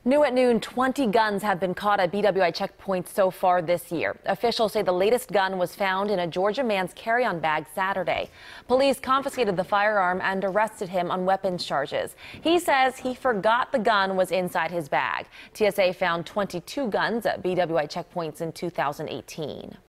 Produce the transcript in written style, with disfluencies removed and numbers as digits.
New at noon, 20 guns have been caught at BWI checkpoints so far this year. Officials say the latest gun was found in a Georgia man's carry-on bag Saturday. Police confiscated the firearm and arrested him on weapons charges. He says he forgot the gun was inside his bag. TSA found 22 guns at BWI checkpoints in 2018.